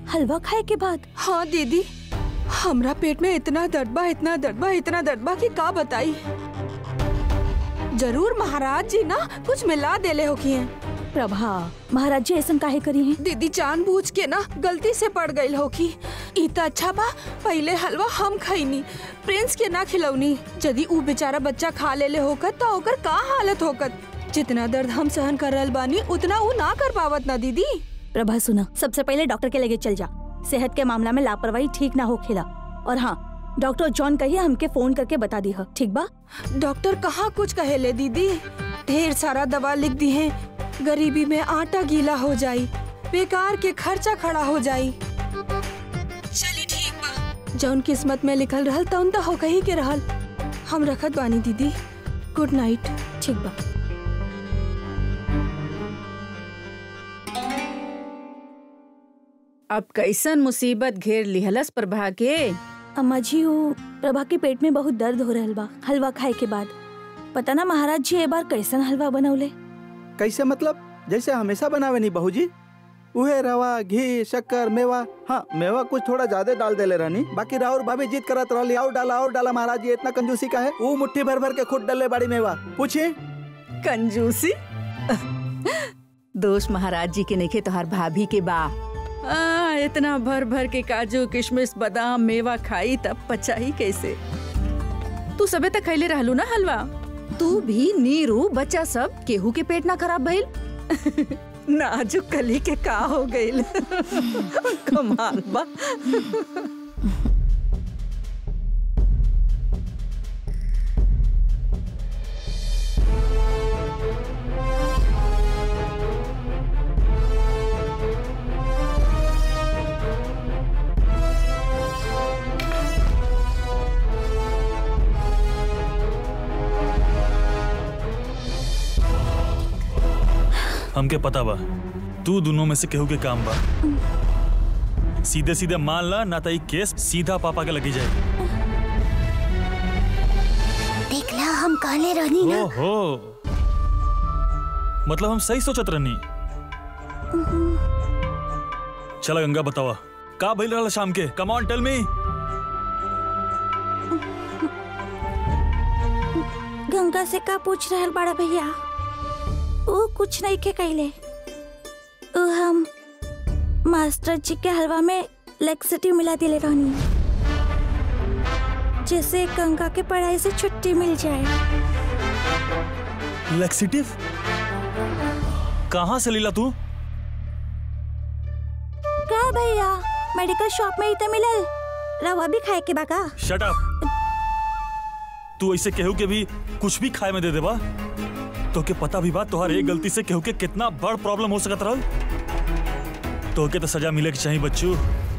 हलवा खाए के बाद? हाँ दीदी, हमरा पेट में इतना दर्द बा कि का बताई। जरूर महाराज जी ना कुछ मिला देले होकी हैं। प्रभा, महाराज जी ऐसा काहे करी हैं? दीदी जानबूझ के ना गलती से पड़ गई होकी। इतना अच्छा बा पहले हलवा हम खईनी, प्रिंस के ना खिलौनी। यदि ऊ बेचारा बच्चा खा लेले होकर तो ओकर का हालत होकर। जितना दर्द हम सहन कर रहल बानी उतना ऊ ना कर पावत ना दीदी। प्रभा सुना, सबसे पहले डॉक्टर के लगे चल जा। सेहत के मामला में लापरवाही ठीक ना हो खेला। और हाँ, डॉक्टर जॉन कहिए हमके फोन करके बता दी है, ठीक बा? डॉक्टर कहाँ कुछ कहेले दीदी, ढेर सारा दवा लिख दी है। गरीबी में आटा गीला हो जाई, बेकार के खर्चा खड़ा हो जाई। चली ठीक बा, जौन किस्मत में लिखल रहल तौन तो हो कही के रहल। हम रखत बानी दीदी, गुड नाइट। ठीक बा। अब कैसन मुसीबत घेर लिहलस प्रभा के। अम्मा जी, वो प्रभा के पेट में बहुत दर्द हो रहल बा हलवा खाए के बाद। पता ना महाराज जी ए बार कैसन हलवा बनौले। कैसे मतलब? जैसे हमेशा बनावे नहीं बहू जी, उहे रवा, घी, शक्कर, मेवा। हाँ, मेवा कुछ थोड़ा ज्यादा डाल देले रहनी, बाकी राहुल भाभी जीत करत रहली और डाला। महाराज जी इतना कंजूसी का है? वो मुट्ठी भर भर के खुद डले बड़ी मेवा। पूछिए। कंजूसी? दोष महाराज जी के नइखे, तोहार भाभी के बा। इतना भर भर के काजू किशमिश बादाम मेवा खाई तब पचाई कैसे? तू सबे तक खैले रहलू ना हलवा। तू भी नीरू बच्चा सब केहू के पेट ना खराब भइल? नाजुक कली के का हो गइल। कमाल बा। हमके पता बा तू दोनों में से केहू के काम बा। सीधे सीधे मान ला, ना तो केस सीधा पापा के लगी जाए। देखला हम कहले रहनी ना। ओहो, मतलब हम सही सोचत रहनी। चला गंगा बतावा का भइल रहल शाम के। Come on tell me. Ganga से का पूछ रहल बड़ा भैया? वो कुछ नहीं के कहले। हम मास्टर जी के हलवा में लैक्सेटिव मिला दिले रहनी, जैसे गंगा के पढ़ाई से छुट्टी मिल जाए। लैक्सेटिव कहाँ से लीला तू? का भैया, मेडिकल शॉप में ही तो मिलल। रवा भी खाए के बाका। Shut up. तू ऐसे केहू के भी कुछ भी खाए में दे देबा? तो के पता भी बात तोहर एक गलती से केहू के कितना बड़ प्रॉब्लम हो सकत रहल। तो के तो सजा मिले के चाहिए बच्चू।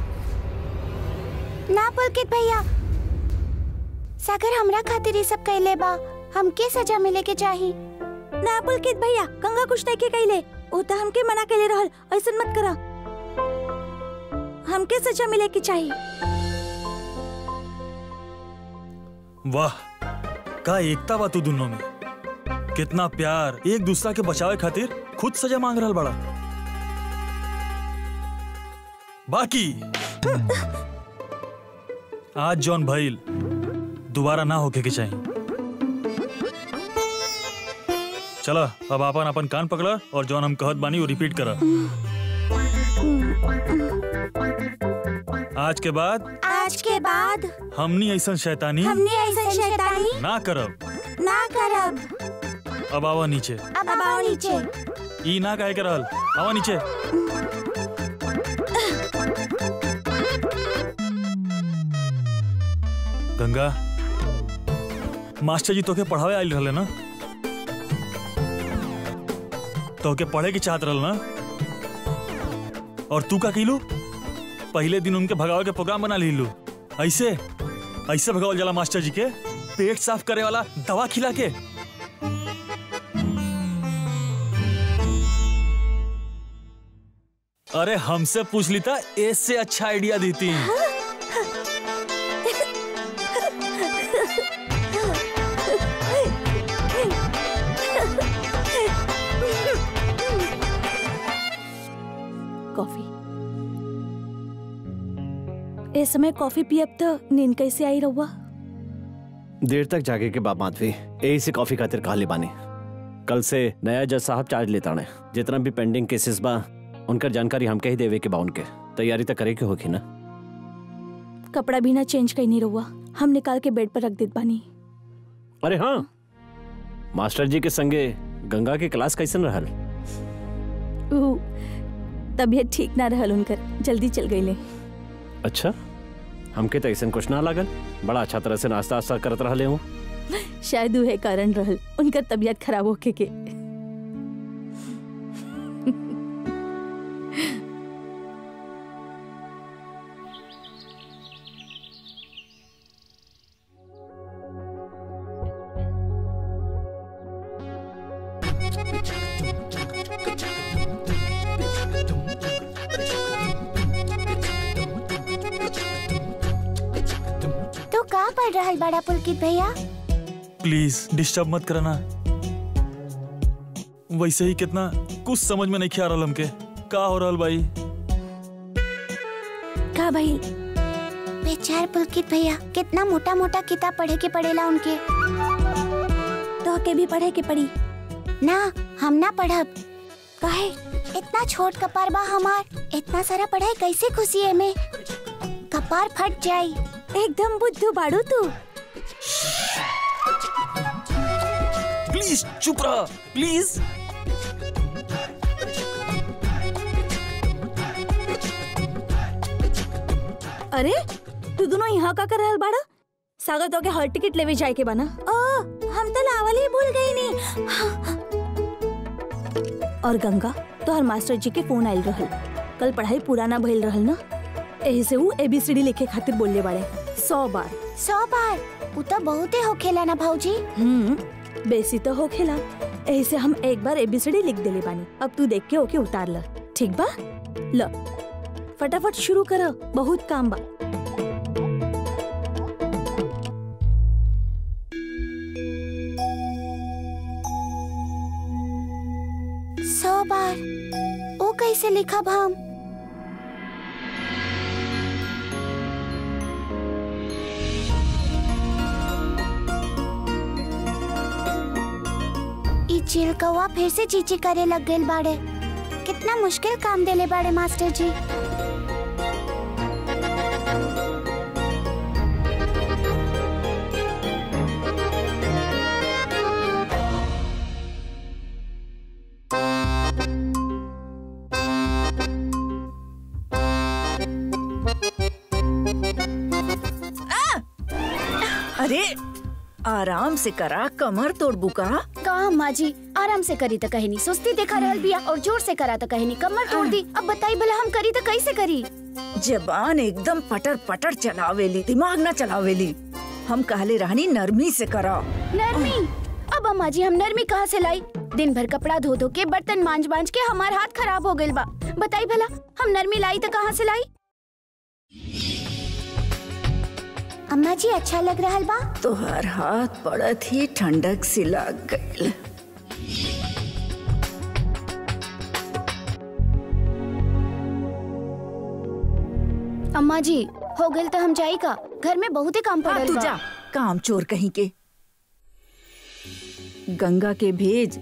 ना पुलकित भैया, सागर हमरा खातिर ये सब कहले बा, हमके सजा मिले के चाहिए। ना पुलकित भैया, गंगा कुछ नहीं के कहले। वो तो हमके मना के ले रहल, ऐसा मत करा। हमके सजा मिले के चाहिए। वाह, का एकता बा तू दोनों में। कितना प्यार, एक दूसरा के बचावे खातिर खुद सजा मांग रहल बड़ा। बाकी आज जॉन भइल दोबारा ना होके के चाहिए। चला अब अपन कान पकड़ा और जॉन हम कहत बानी वो रिपीट करा। आज के बाद हमनी ऐसा शैतानी ना करब। अब आवा नीचे। ई ना कहे के रहल, आवा नीचे। गंगा, मास्टर जी तोके पढ़ावे आइल रहले ना? तोके पढ़े की चाहत रहल ना? और तू का कीलू? पहले दिन उनके भगावे के प्रोग्राम बना लीलू। ऐसे भगावल जाला मास्टर जी के? पेट साफ करे वाला दवा खिला के? अरे हमसे पूछ ली था, इससे अच्छा आइडिया देती। कॉफी। इस समय कॉफी पियब तो नींद कैसे आई रहुआ? देर तक जागे के बाप माधवी यही से कॉफी खातिर कहा ले बानी। कल से नया जज साहब चार्ज लेता ने, जितना भी पेंडिंग केसेस बा उनकर जानकारी हम कही देवे के बा, उनके तैयारी तो करे के होगी ना। कपड़ा भी ना चेंज कहीं नहीं रहुआ, हम निकाल के बेड पर रख देत बानी। अरे हाँ, मास्टर जी के संगे गंगा के क्लास कैसन रहल? तबीयत ठीक ना रहल उनकर, जल्दी चल गई ले। अच्छा, हमके तो ऐसा कुछ ना लागल, बड़ा अच्छा तरह से नाश्ता वास्ता करत रहले हूँ। शायद वह कारण रहल उनकर तबीयत खराब होके के। तो का पढ़ रहल बड़ा पुलकित भैया? प्लीज डिस्टर्ब मत करना। वैसे ही कितना कुछ समझ में नहीं आ रहा हमके का हो रहा भाई। का भाई? बेचार पुलकित भैया, कितना मोटा मोटा किताब पढ़े के पड़ेला उनके। तो के भी पढ़े के पड़ी ना, हम ना पढ़ब। काहे? इतना छोट कपार बा हमार, इतना सारा पढ़ाई कैसे खुशी है में, कपार फट जाई। एकदम बुद्धू बाड़ू तू। प्लीज चुप रहा प्लीज। अरे तू दोनों यहाँ का कर रहल बाड़ा? सागर तो के हॉल टिकट लेवे जाए के बना। हम तो लावल ही भूल गई नहीं। और गंगा तो हर मास्टर जी के फोन आयल रहल, कल पढ़ाई पूरा ना भइल रहल ना, यही से वो ABCD लिखे खातिर बोलले बाड़े 100 बार। 100 बार? उ तो बहुते होखेला ना भाऊजी। बेसी तो होखेला, यही से हम एक बार ABCD लिख देले बानी। अब तू देख के ओके उतार ल, ठीक बा? ल फटाफट शुरू कर, बहुत काम बा। सौ बार? ओ कैसे लिखब हम? ई चिलकवा फिर से चीची करे लग गइल बाड़े। कितना मुश्किल काम देले बाड़े मास्टर जी। अरे आराम से करा, कमर तोड़ बुका। का अम्मा जी, आराम से करी तो कहनी सुस्ती देखा रहल बिया, और जोर से करा तो कहनी कमर तोड़ दी। अब बताई भला हम करी तो कैसे करी? जबान एकदम पटर पटर चलावेली, दिमाग ना चलावेली। हम कहले रहनी नरमी से करा। नरमी? अब अम्मा जी हम नरमी कहाँ से लाई? दिन भर कपड़ा धो धो के, बर्तन मांज मांज के हमार हाथ खराब हो गइल बा। बताई भला हम नरमी लाई तो कहाँ से लाई? अम्मा जी अच्छा लग रहा बा? तोहर हाथ पड़त ही ठंडक सी लग गइल। अम्मा जी हो गइल तो हम जाई का? घर में बहुत ही काम पड़ल तू बा। जा, काम चोर कहीं के। गंगा के भेज।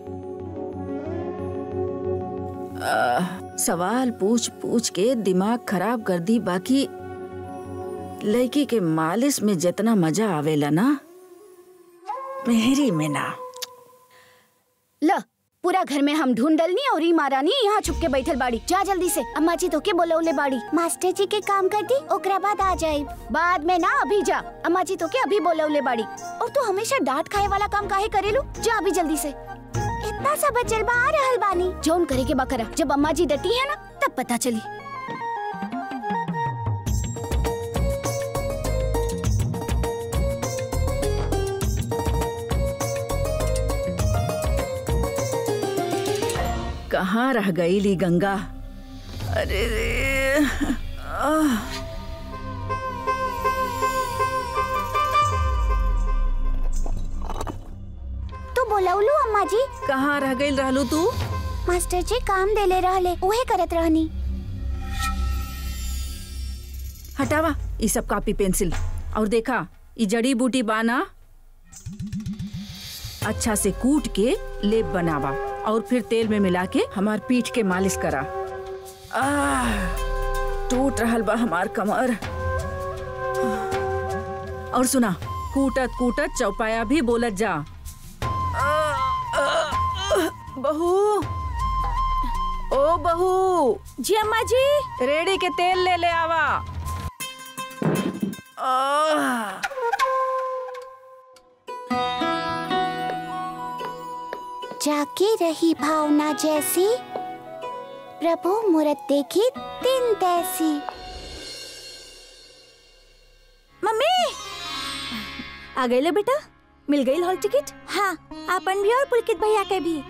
सवाल पूछ पूछ के दिमाग खराब कर दी। बाकी लड़की के मालिश में जितना मजा आवेला ना, मेहरी में ना। ल पूरा घर में हम ढूंढ डलनी और ई महारानी यहाँ छुप के बैठल बाड़ी। जा जल्दी से, अम्मा जी तो के बोलौले बाड़ी। मास्टर जी के काम कर दी, ओकरा बाद आ जाए। बाद में ना, अभी जा। अम्मा जी तो के अभी बोलौले बाड़ी। और तू हमेशा डांट खाए वाला काम काहे करेलू? जा अभी जल्दी से। इतना सा बचल बा, आ रहल बानी। जौन करे के बकरा, जब अम्मा जी डटी है ना तब पता चली। कहाँ रह गई ली गंगा? अरे रे, तू बोलौलू अम्मा जी? कहाँ रह गई रहलू तू? मास्टर जी काम देले रहले, उहे करत रहनी। हटावा ये सब कॉपी पेंसिल। और देखा ये जड़ी बूटी बाना अच्छा से कूट के लेप बनावा और फिर तेल में मिला के हमार पीठ के मालिश करा। टूट रहल बा हमार कमर। और सुना, कूटत कूटत चौपाया भी बोलत जा। बहू, ओ बहू। जी अम्मा जी। रेड़ी के तेल ले ले आवा। जाके रही भावना जैसी, प्रभु मूरत देखी दिन तैसी। मम्मी आ गई ले बेटा, मिल गई हॉल टिकट? हाँ, अपन भी और पुलकित भैया के भी।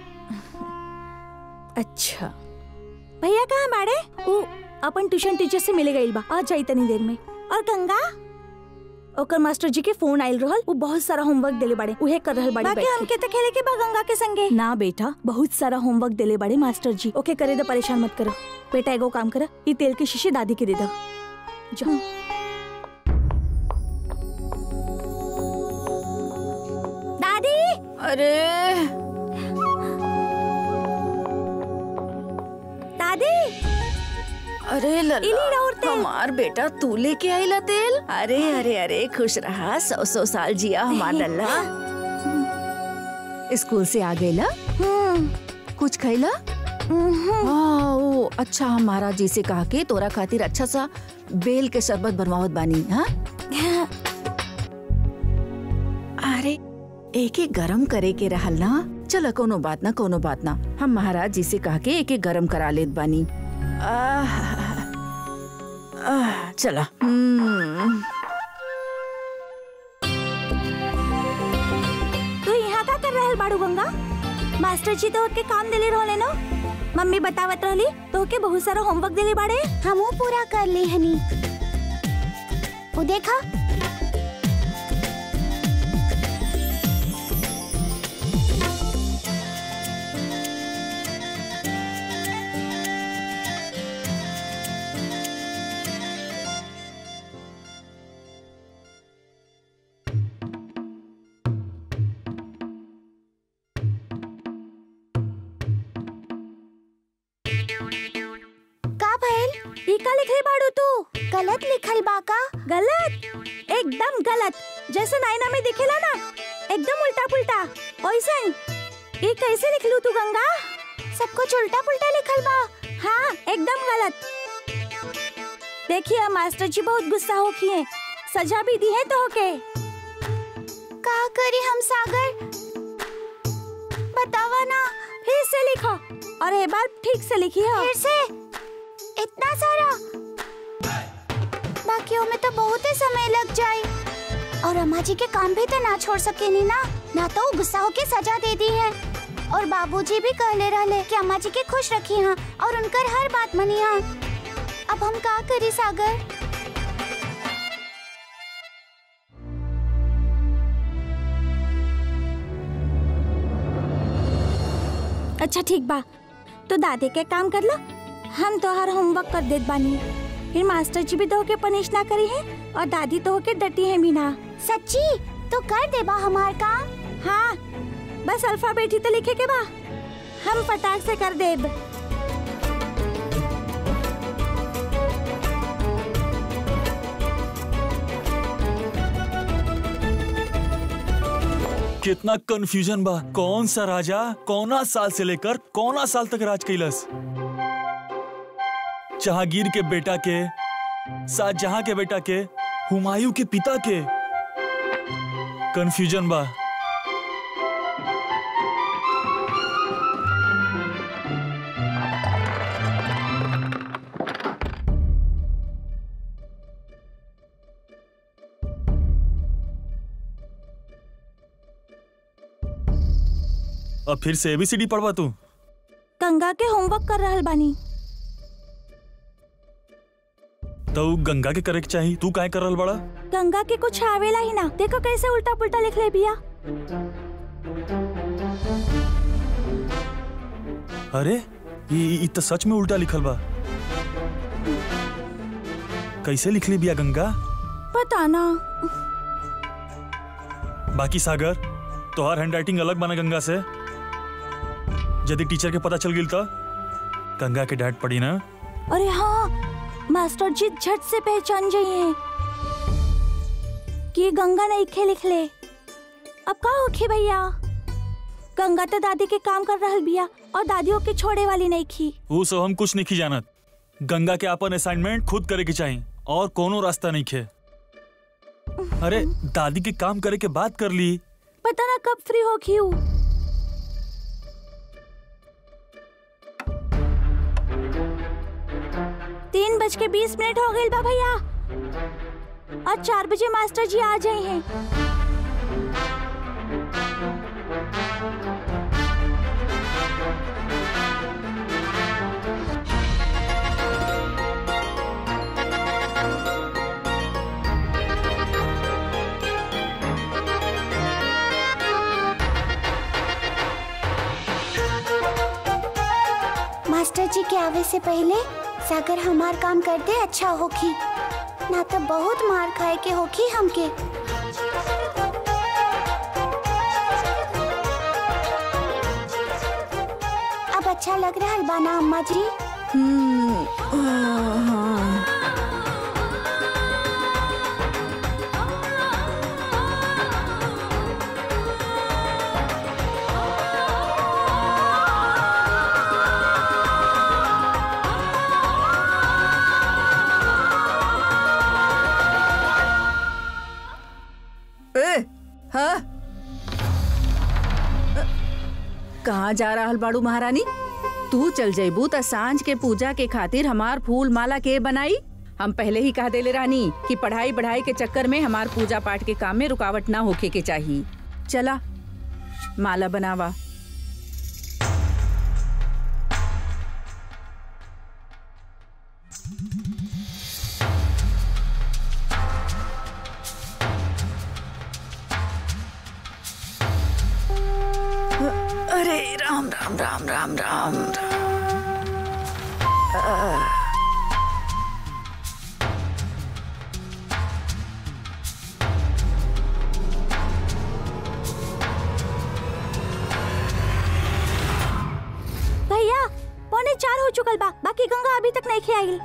अच्छा भैया कहाँ बाड़े? वो अपन ट्यूशन टीचर से मिले गई बा, आ जाई तनी देर में। और गंगा ओकर मास्टर जी के फोन आइल रहल, वो बहुत सारा होमवर्क देले बाड़े, उहे कर रहल बाड़ी। बाकी हमके त खेले के बा गंगा के संगे। ना बेटा, बहुत सारा होमवर्क देले बाड़े मास्टर जी, ओके करे दे, परेशान मत करो। बेटा एगो काम कर, ये तेल की शीशी दादी के दे दो। जाओ। दादी। अरे दादी। अरे लल्ला, हमार बेटा तू लेके आइला तेल? अरे अरे अरे खुश रहा, 100 साल जिया हमार लल्ला। स्कूल से आ गईला? कुछ खैला? अच्छा, हम महाराज जी से कहा के तोरा खातिर अच्छा सा बेल के शरबत बनवावत बानी। हाँ अरे एक एक गरम करे के रहल ना। चलो कोनो बात ना, कोनो बात ना, हम महाराज जी से कहा के एक एक गरम करा लेत बानी। चला। तू यहाँ का कर रहल बाड़ू गंगा? मास्टर जी तो के काम देले रहले ना, मम्मी बतावत रहली तो के बहुत सारा होमवर्क देले बाड़े। हमू पूरा कर ली हनी। वो देखा, का लिखले बाड़ू तू? गलत लिखल बाका। गलत? एकदम गलत, जैसे नायना में दिखेला ना, एकदम उल्टा पुल्टा ओइसन। ये कैसे लिखलू तू गंगा? सब कुछ उल्टा पुल्टा लिखल बा। हाँ, एकदम गलत। देखिए मास्टर जी बहुत गुस्सा हो किए, सजा भी दी है तो के। का करे हम सागर? बतावा ना। फिर से लिखो और एक बार ठीक से लिखिए। फिर से? इतना सारा? बाकियों में तो बहुत ही समय लग जाए। और अम्मा जी के काम भी तो ना छोड़ सके नी ना तो वो गुस्सा होके सजा दे दी है। और बाबूजी भी कहले रहले कि अम्मा जी के खुश रखी हाँ और उनकर हर बात मनी हाँ। अब हम का करी सागर? अच्छा ठीक बा, तो दादी के काम कर लो, हम तो हर होमवर्क कर देत बानी। फिर मास्टर जी भी तो के पनिश ना करी है और दादी तो के डटी है भी ना। सच्ची? तो कर दे बा हमार काम। हाँ, बस अल्फाबेट ही तो लिखे के बा, हम फटाक से कर देब। कितना कंफ्यूजन बा, कौन सा राजा कौना साल से लेकर कौना साल तक राज कैलस। जहांगीर के बेटा के, शाहजहां के बेटा के, हुमायूं के पिता के। कंफ्यूजन बा। अब फिर से ABCD पढ़वा तू? गंगा के होमवर्क कर रहल बानी। तो गंगा के करे के चाहिए, तू काहे कर रहल बड़ा? गंगा के कुछ आवेला ही ना, देखो कैसे उल्टा पुल्टा लिख ले बिया। अरे ये तो सच में उल्टा लिखल बा। कैसे लिख ली बिया गंगा? पता ना। बाकी सागर, तोहार हैंडराइटिंग अलग बना गंगा से। यदि टीचर के पता चल गई तो गंगा के डांट पड़ी ना। अरे हाँ, मास्टर जी झट से पहचान जाइए कि गंगा नहीं खे लिख ले। अब का होखे भैया? गंगा तो दादी के काम कर रहल बिया और दादियों के छोड़े वाली नहीं खी। वो सब हम कुछ नहीं जानत। गंगा के अपन असाइनमेंट खुद करे के चाहिए और कोनो रास्ता नहीं खे। अरे दादी के काम करे के बात कर ली। पता ना कब फ्री होगी हूँ। तीन 3:20 हो गए बा भैया और 4 बजे मास्टर जी आ जाए हैं। मास्टर जी के आवे से पहले सागर हमार काम कर दे अच्छा होखी, ना तो बहुत मार खाए के होखी हमके। अब अच्छा लग रहा है बाना अम्मा जी? हाँ? कहाँ जा रहा बाड़ू महारानी? तू चल जैबू त सांझ के पूजा के खातिर हमार फूल माला के बनाई। हम पहले ही कह देले रानी कि पढ़ाई बढ़ाई के चक्कर में हमार पूजा पाठ के काम में रुकावट ना होके के चाहिए। चला माला बनावा। अरे राम राम राम राम राम, भैया 3:45 हो चुकल बा, बाकी गंगा अभी तक नहीं खियाई।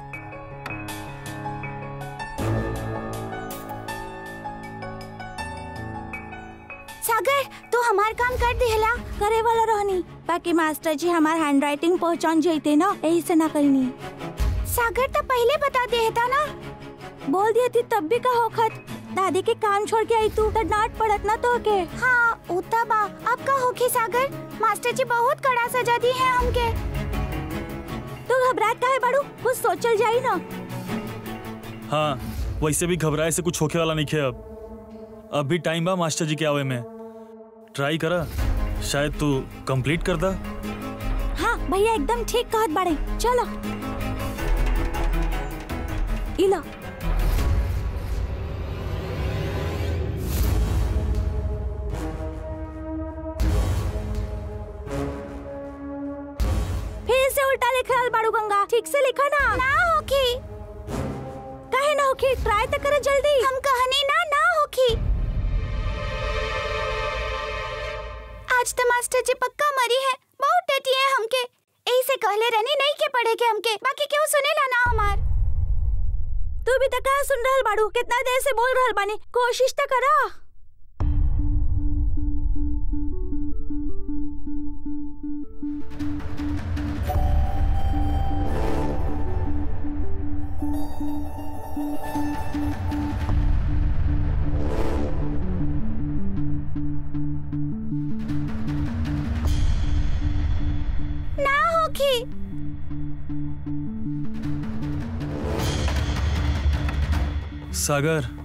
सागर तू हमार काम कर दिहला। करे वाला रहनी, बाकी मास्टर जी हमार हैंडराइटिंग पहचान जाते ना, यही से ना करनी। सागर तो पहले बता देता ना। बोल दिया थी तब भी का होखत। दादी के काम छोड़ के आई तू तो डांट पड़त ना तो के। हाँ उता बा, अब का होखी सागर? मास्टर जी बहुत कड़ा सजा दी है हमके। तू घबराहट काहे बाड़ू? कुछ सोचल जाई ना। हाँ, वैसे भी घबराए से कुछ होके वाला नहीं खे। अब भी टाइम बा मास्टर जी के आवे में। ट्राई करा, शायद तू कंप्लीट कर दा। हाँ भैया एकदम ठीक कहत बाड़े। चलो इला फिर से उल्टा लिखल बाड़ू गंगा। ठीक से लिखा ना। ना होखी। काहे ना होखी? ट्राई तो करे जल्दी। हम कहनी ना होखी। आज तो मास्टर जी पक्का मरी है, बहुत डटी है हमके। ऐसे कहले रहनी नहीं के पढ़े के हमके, बाकी क्यों सुनेला ना हमार। तू भी तो कहा सुन रहल बाड़ू, कितना देर से बोल रहल बानी, कोशिश तो करा। ना होखी। सागर,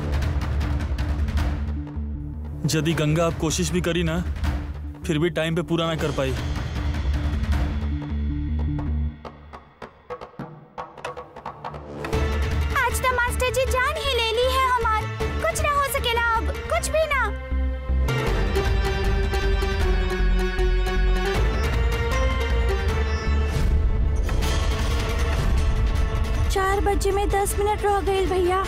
यदि गंगा आप कोशिश भी करी ना, फिर भी टाइम पे पूरा ना कर पाई। आज तो मास्टर जी जान ही ले ली है हमार। कुछ ना हो सकेला अब, कुछ भी ना। 4 बजे में 10 मिनट रह गए भैया।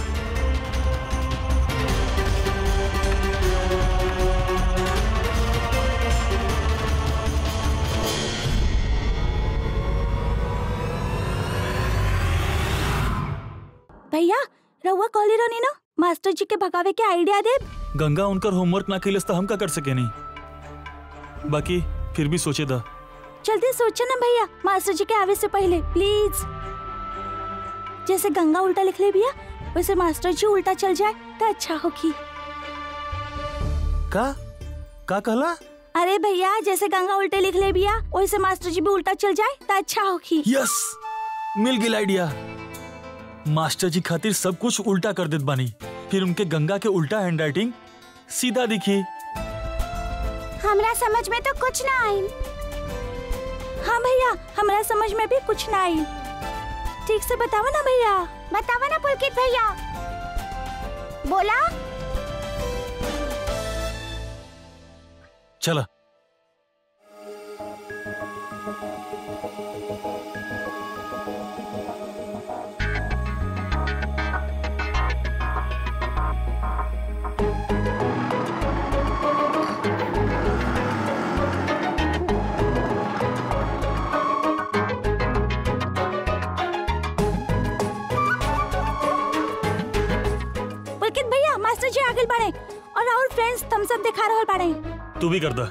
भैया रहुआ कहले रहनी ना मास्टर जी के भगावे के आइडिया दे। गंगा उनकर होमवर्क ना कैलस तो हम का कर सके नहीं। बाकी फिर भी सोचे था। जल्दी सोचे ना भैया, मास्टर जी के आवे से पहले प्लीज। जैसे गंगा उल्टा लिख ले भैया वैसे मास्टर जी उल्टा चल जाए तो अच्छा होगी। का कहला? अरे भैया जैसे गंगा उल्टे लिख ले भैया वैसे मास्टर जी भी उल्टा चल जाए तो अच्छा होगी। यस, मिल गया आइडिया। मास्टर जी खातिर सब कुछ उल्टा कर देत बानी, फिर उनके गंगा के उल्टा हैंडराइटिंग सीधा दिखी। हमरा समझ में तो कुछ ना आई। हाँ भैया हमरा समझ में भी कुछ ना आई। ठीक से बतावा ना भैया। बतावा ना पुलकित भैया। बोला चला। मास्टर जी आगे बढ़े और फ्रेंड्स थम्स अप दिखा रहल बाड़े। तू भी कर दा।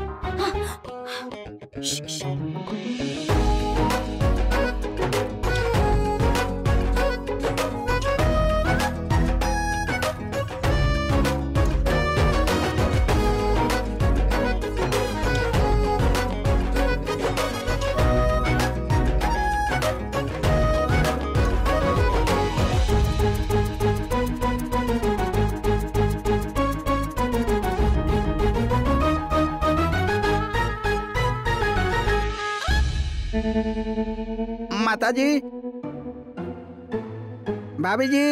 माता जी, भाभी जी।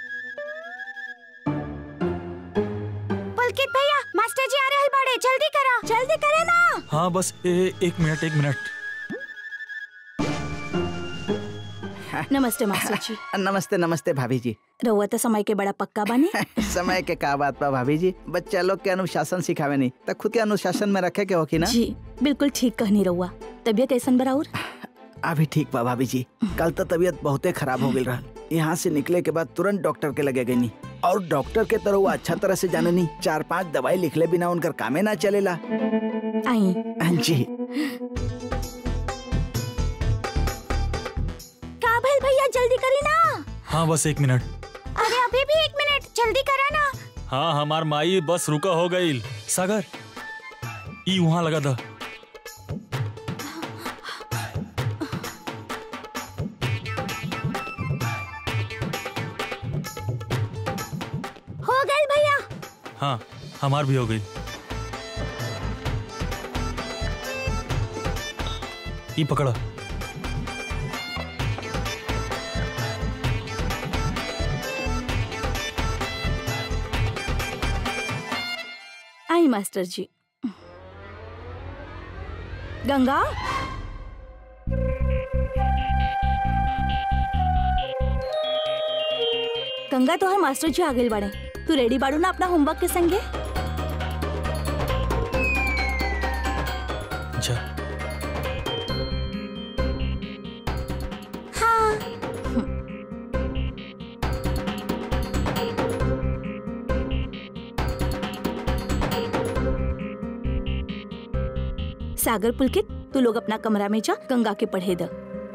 पुलकित भैया मास्टर जी आ रहे बड़े, जल्दी करा। जल्दी करे ना। हाँ बस एक मिनट। नमस्ते मास्टर जी। नमस्ते नमस्ते भाभी जी। रहुआ तो समय के बड़ा पक्का बने। समय के का बात बा भाभी जी, बच्चा लोग के अनुशासन सिखावे नहीं तो खुद के अनुशासन में रखे के हो की ना। जी बिल्कुल ठीक कहनी रहुआ। तबियत कैसन बराउर? अभी ठीक बा भाभी जी। कल तो तबीयत बहुते खराब हो गई रहा। यहाँ से निकले के बाद तुरंत डॉक्टर के लगे गई, और डॉक्टर के तरह वो अच्छा तरह से जाने नहीं, 4-5 दवाई लिखले बिना उनकर कामे ना चलेला। आई जी का भइल भैया, जल्दी करी ना। हाँ बस 1 मिनट। अरे अभी भी 1 मिनट, जल्दी करा ना। हाँ हमार माई बस रुका हो गई। सागर ई वहाँ लगा था। हो गई भैया। हाँ हमार भी हो गई। ये पकड़ा। आई मास्टर जी। गंगा गंगा तो हर मास्टर जी आगे बढ़े। तू रेडी बाड़ू ना अपना होमवर्क के संगे? अच्छा हाँ सागर पुलकित तू लोग अपना कमरा में जा, गंगा के पढ़े द।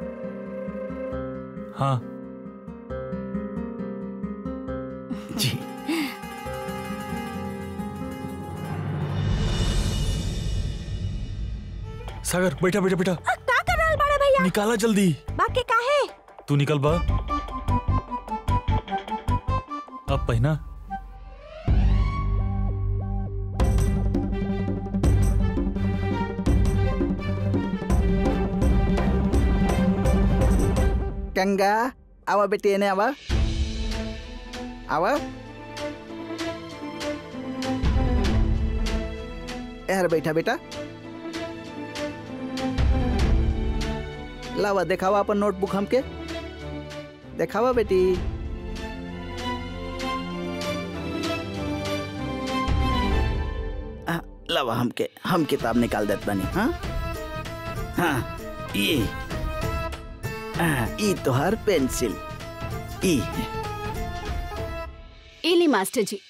हाँ जी। सागर बैठा। का कर रहल बाड़े भैया? निकाला जल्दी। बाकी काहे? तू निकल बा। अब पहना। गंगा आवा बेटी, ने आवा आवा। यार बैठा बेटा। लावा दिखावा अपन नोटबुक हमके। देखावा बेटी। लवा हम किताब निकाल देत बानी। हाँ हाँ, ये तोहार पेंसिल ई। इली मास्टर जी,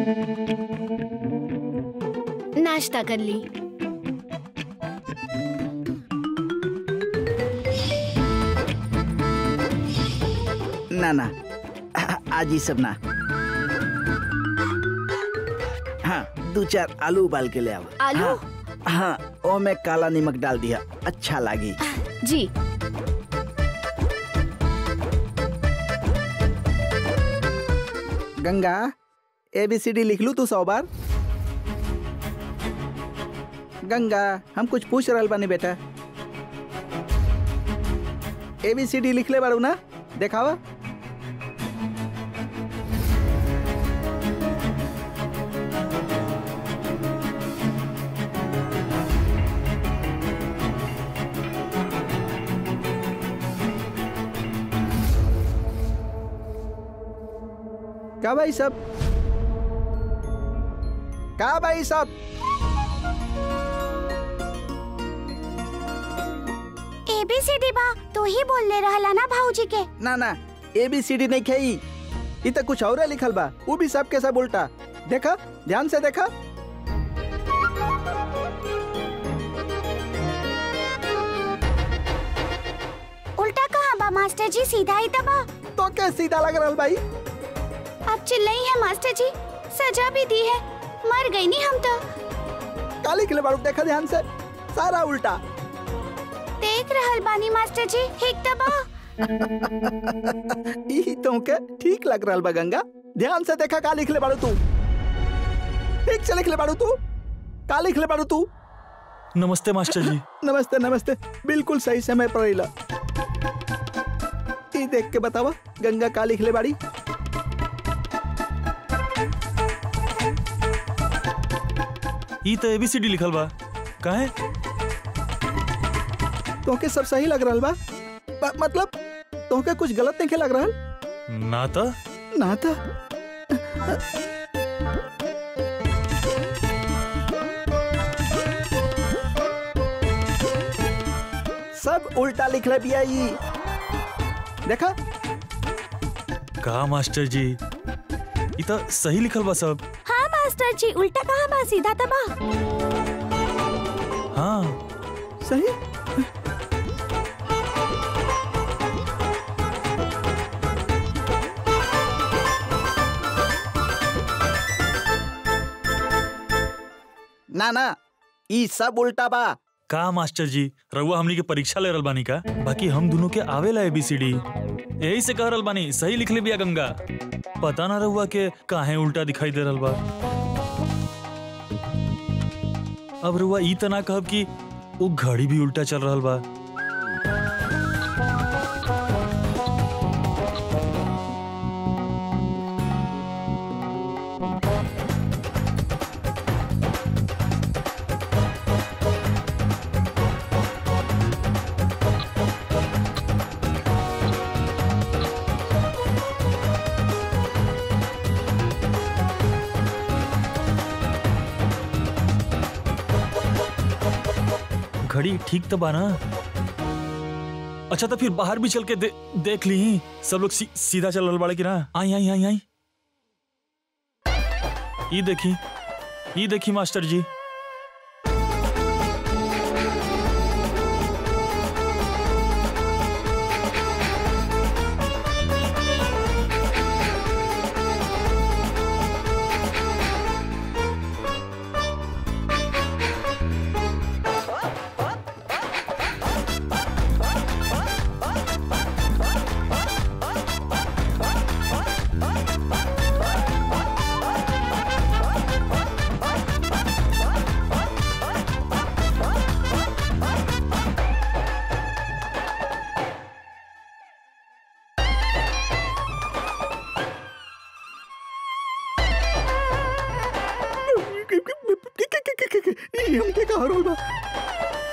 नाश्ता कर ली। ना आज ही सब ना। हाँ, 2-4 आलू उबाल के ले आओ। आलू? हाँ, ओ में काला नमक डाल दिया, अच्छा लगी। जी। गंगा, ABCD लिख लू तू 100 बार। गंगा, हम कुछ पूछ रहल बानी बेटा। ABCD लिख ले बारू ना, देखावा। का भाई सब ABCD बा तो ही बोल ले रहला ना भाऊजी के। ना ABCD नहीं खेई, ये तो कुछ और लिखल बा, वो भी सब के सब उल्टा। देखा, ध्यान से देखा। उल्टा कहाँ बा मास्टर जी, सीधा ही तबा। तो क्या सीधा लग रहा भाई? आप चिल्लाई है मास्टर जी, सजा भी दी है, मर गई नहीं हम तो। काली किले बारू, देखा ध्यान से, सारा उल्टा। देख रहल बानी मास्टर जी, ठीक तबा। ई तो के ठीक लग रहा बा गंगा, ध्यान से देखा। का लिख ले बारू तू? ठीक से लिख ले बारू तू? का लिख ले बारू तू? नमस्ते मास्टर जी। नमस्ते, बिल्कुल सही समय पर आइला। ई देख के बतावा गंगा का लिख ले बाड़ी? ई तो ABCD लिखल बा, काहे? तोके सब सही लग रहल बा? मतलब तोके कुछ गलत नहीं लग रहल? ना था। सब उल्टा लिख ले बिया ई। देखा? का मास्टर जी, ई तो सही लिखल बा सब। हाँ मास्टर जी, उल्टा कहाँ बा, सीधा तबा। हाँ सही। ना ई सब उल्टा बा। का मास्टर जी, रउआ हमनी के परीक्षा ले रहल बानी का? बाकी हम दोनों के आवेला ABCD, यही से कह रहल बानी सही लिख ले बिया गंगा। पता ना रउआ के काहे उल्टा दिखाई दे रहल बा। अब रउआ ई तना कहब कि वो घड़ी भी उल्टा चल रहल बा। घड़ी ठीक तो बा ना? अच्छा तो फिर बाहर भी चल के देख ली, सब लोग सीधा चल रहल बाड़े कि ना? आई। ये देखी मास्टर जी।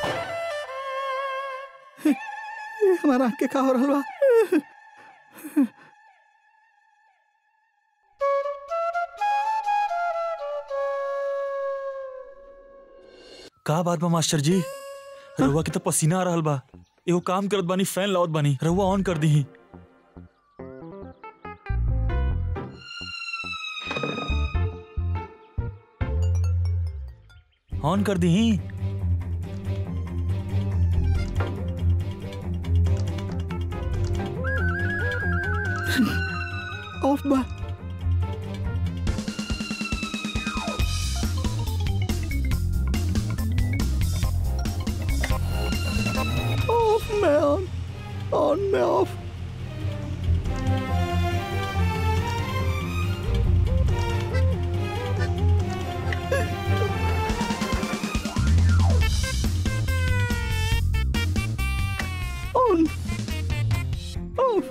हमारा आँख के का हो रहल बा? का बात बा मास्टर जी? रहुआ के तो पसीना आ रहल बा। एगो काम करत बानी, फैन लावत बानी, रहुआ ऑन कर दी। ऑन कर दी। ऑफ बा। ऑफ में ऑन में ऑफ। On off.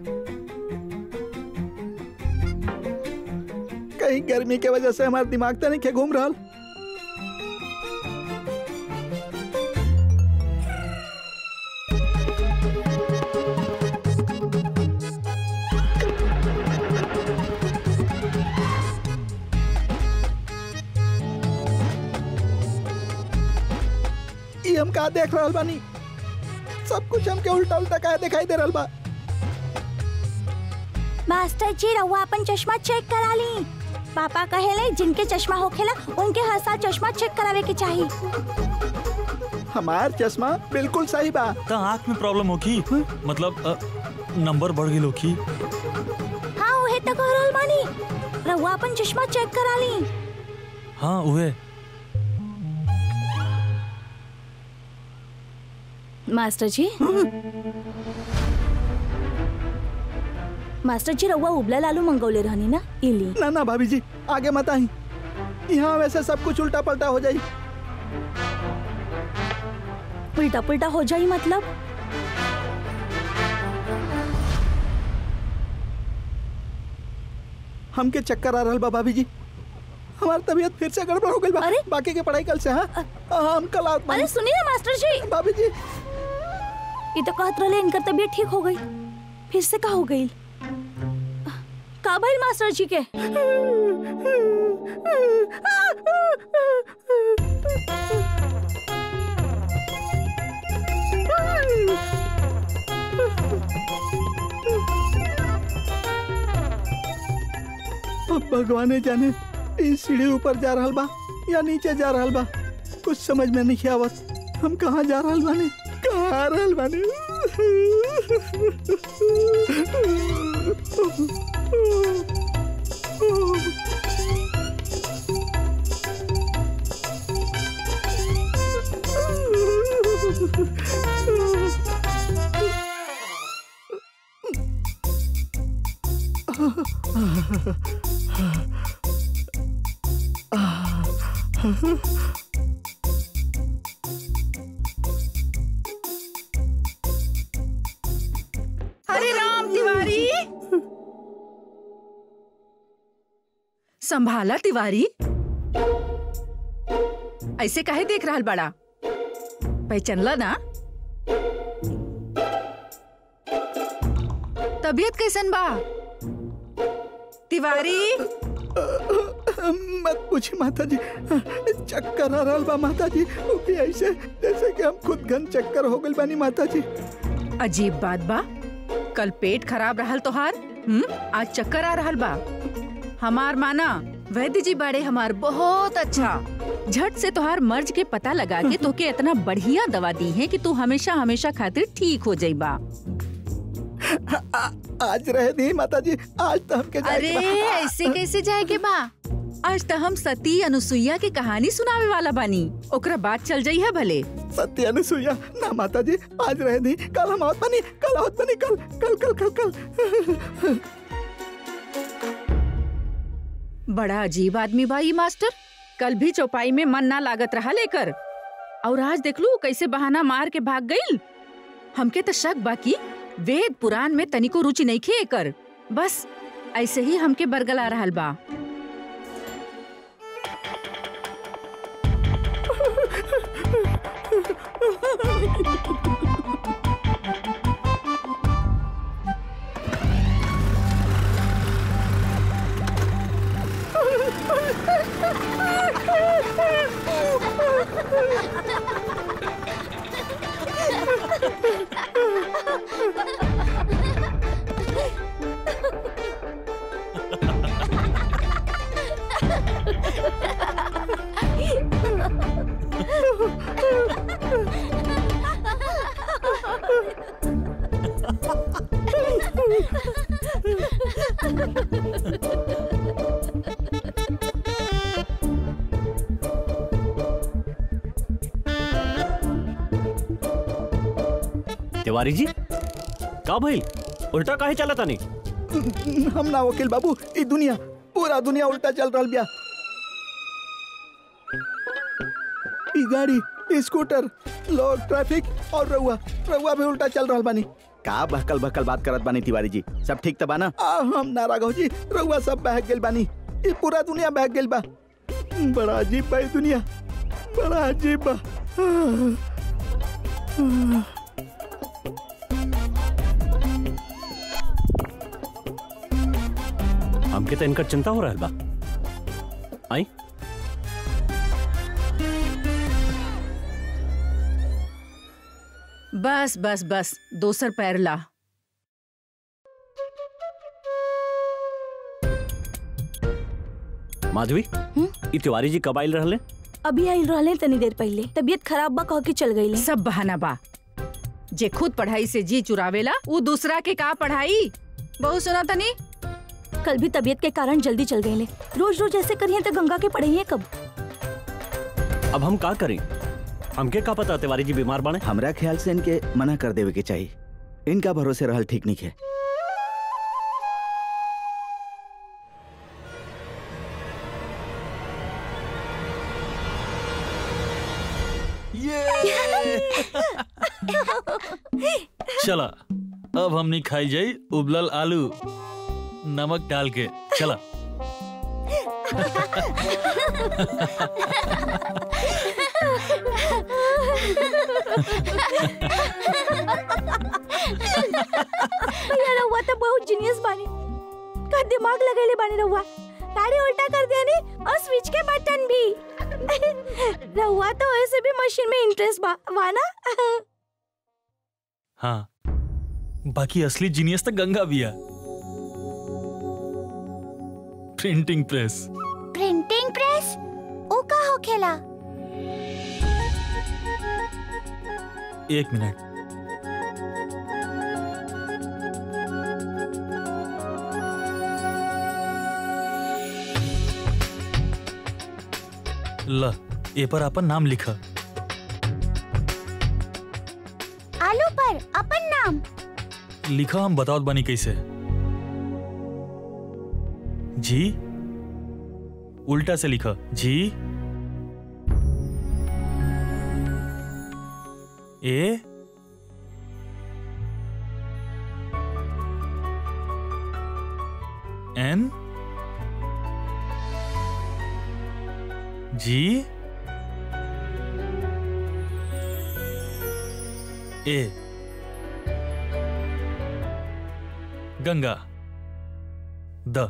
कहीं गर्मी के वजह से हमारा दिमाग तो नहीं क्या घूम रहा। हम का देख रहा बानी? सब कुछ हमके उल्टा उल्टा का दिखाई दे रहा बा। मास्टर जी रहुआ अपन चश्मा चेक करा ली। पापा कहेले जिनके चश्मा होखेला उनके हर साल चश्मा चेक करावे के चाहिए। हमार चश्मा बिल्कुल सही बा। ता आँख में प्रॉब्लम होगी, मतलब नंबर बढ़ गई होगी। हाँ उहे तो कह रहल बानी, रहुआ अपन चश्मा चेक करा ली। हाँ उहे। मास्टर जी मास्टर जी रहुआ उबला लालू मंगौले रहनी ना, इली। ना ना भाभी जी आगे मत आई, यहाँ वैसे सब कुछ उल्टा पलटा हो जाई। उल्टा पुल्टा हो जाई मतलब? हमके चक्कर आ रहल बा भाभी जी। हमारी तबीयत फिर से गड़बड़ हो गई बा। अरे? बाकी के पढ़ाई कल से। हाँ हम कल आत अरे सुनिए ना मास्टर जी, भाभी जी ये तो कहत रहे इनकर तबीयत ठीक हो गई, फिर से का हो गई? का भइल मास्टर जी के? अब भगवान जाने इस सीढ़ी ऊपर जा रहल बा या नीचे जा रहल बा, कुछ समझ में नहीं आवत। हम कहाँ जा रहल बानी, कहाँ आ रहल बानी? अरे राम तिवारी, संभाला तिवारी, ऐसे काहे देख रहा बड़ा? पहचानला ना? तबीयत कैसन बा तिवारी? मत पूछी माता जी, चक्कर आ रहल बा माता जी। वो भी ऐसे जैसे कि हम खुद घन चक्कर हो गइल बानी माता जी। अजीब बात बा, कल पेट खराब रहल तोहार, आज चक्कर आ रहल बा। हमार माना वैद्य जी बाड़े हमार बहुत अच्छा, झट से तोहार मर्ज के पता लगा के तोके इतना बढ़िया दवा दी है कि तू हमेशा हमेशा खातिर ठीक हो जाइबा। आज रहे दी माता जी, आज तो हमके अरे ऐसे कैसे जाएगे बा? आज तो हम सती अनुसुईया की कहानी सुनावे वाला बानी, ओकरा बात चल जाई है भले। सत्य अनुसुईया ना माता जी, आज रहे दी, कल हम आवत बनी, कल आवत बनी, कल कल कल कल कल। बड़ा अजीब आदमी बाई मास्टर, कल भी चौपाई में मन ना लागत रहा लेकर, और आज देख लू कैसे बहाना मार के भाग गई। हमके तो शक बाकी वेद पुराण में तनिको रुचि नहीं खे कर, बस ऐसे ही हमके बरगला रहल बा। तिवारी जी का भाई उल्टा काहे चला था नहीं? हम ना वकील बाबू, ई दुनिया पूरा दुनिया उल्टा चल रहा बिया। ई गाड़ी, ई स्कूटर, लोग, ट्रैफिक और रउआ भी उल्टा चल रहा बानी। का बहकल बहकल बात करत बानी तिवारी जी? सब ठीक त बाना? हम ना राघव जी, रउआ सब बहक गेल बानी। ई पूरा दुनिया बहक गेल बा। बड़ा अजीब बा ई दुनिया, बड़ा अजीब बा। हमके तो इनकर चिंता हो रहा है बा। आई बस बस बस दोसर पैर ला। माधवी, ई तिवारी जी कब आइल रहले? अभी आइल रहले तनी देर पहले। तबीयत खराब बा कह के चल गई। सब बहाना बा। जे खुद पढ़ाई से जी चुरावेला वो दूसरा के का पढ़ाई। बहुत सुना तनी। कल भी तबीयत के कारण जल्दी चल गए। रोज रोज ऐसे करिए तो गंगा के पढ़ाई कब? अब हम का करें? हमके का पता तिवारी जी बीमार बाने? हमरा ख्याल से इनके मना कर देवे के चाहिए। इनका भरोसे रहल ठीक नहीं है। चला अब हमनी खाई जाई उबलल आलू नमक डाल के। चला भैया रहुआ तो बहुत जीनियस बानी। का दिमाग लगेले बानी रहुआ। गाड़ी उल्टा कर दिया नी और स्विच के बटन भी। रहुआ तो ऐसे भी मशीन में इंटरेस्ट बा ना? हाँ, बाकी असली जीनियस तो गंगा भी है। Printing press. प्रिंटिंग प्रेस ओ का होखेला? एक मिनट। ल ए पर अपन नाम लिखा। आलू पर अपन नाम लिखा। हम बताओ बानी कैसे। जी उल्टा से लिखा। जी ए एन जी ए गंगा द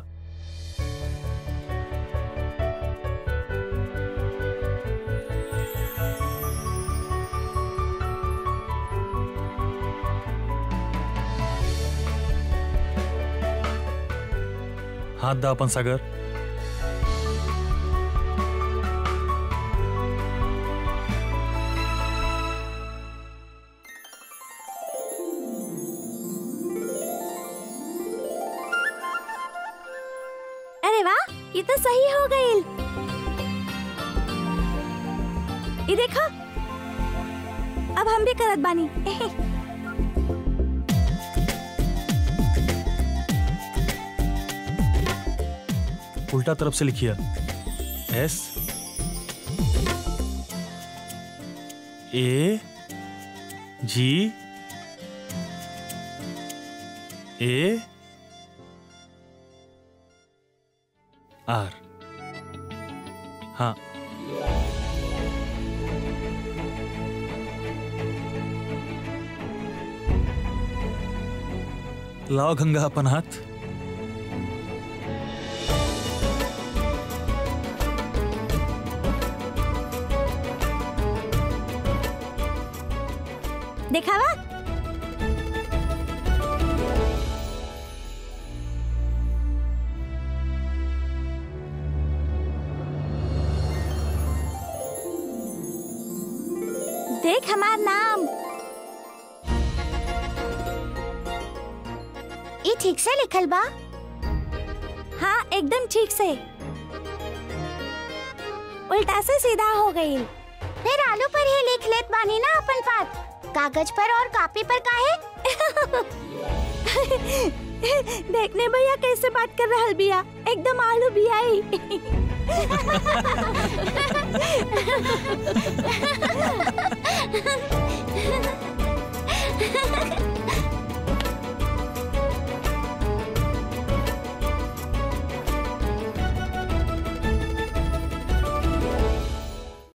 हाथ दा अपन सागर। अरे वाह, ये तो सही हो गई। ये देखो, अब हम भी करत बानी। उल्टा तरफ से लिखिए। एस ए जी ए आर। हाँ, लाओ गंगा अपन हाथ। देखावा। देख हमार नाम। ये ठीक से लिखल बा? हाँ एकदम ठीक से, उल्टा से सीधा हो गई। फिर आलू पर ही लिख लेत बानी ना अपन बात, कागज पर और कॉपी पर काहे? देखने भैया कैसे बात कर रहल बिया, एकदम आलू बिया ही।